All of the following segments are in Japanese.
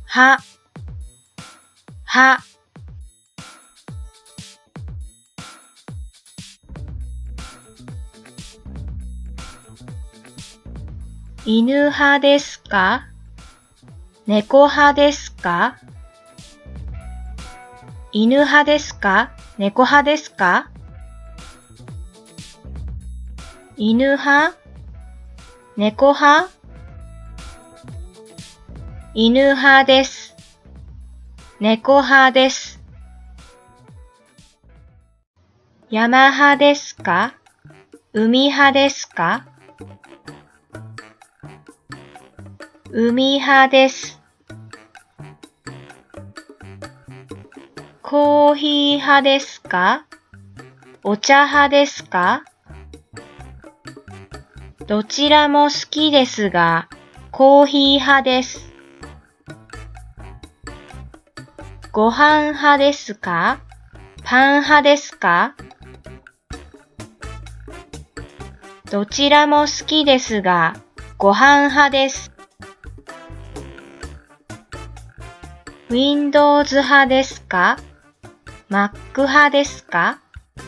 は、は。犬派ですか？猫派ですか？犬派ですか？猫派ですか？犬派？猫派？犬派です。猫派です。山派ですか？海派ですか？海派です。コーヒー派ですか？お茶派ですか？どちらも好きですが、コーヒー派です。ご飯派ですか？パン派ですか？どちらも好きですが、ご飯派です。Windows 派ですか？ Mac 派ですか？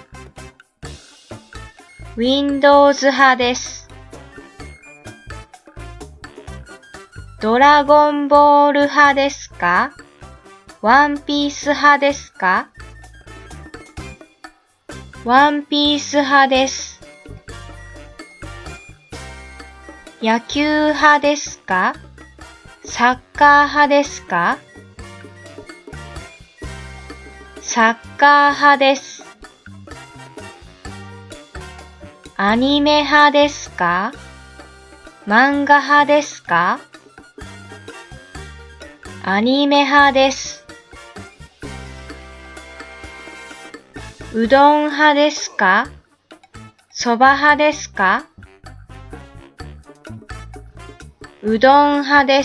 Windows 派です。ドラゴンボール派ですか？ワンピース派ですか？ワンピース派です。野球派ですか？サッカー派ですか？サッカー派です。アニメ派ですか？漫画派ですか？アニメ派です。うどん派ですか？そば派ですか？うどん派です。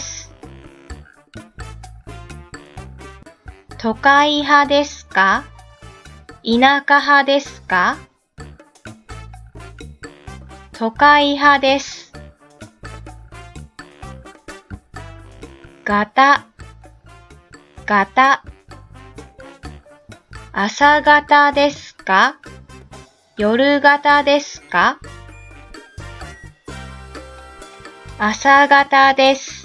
都会派ですか？田舎派ですか？都会派です。ガタ、ガタ。朝方ですか？夜型ですか？朝方です。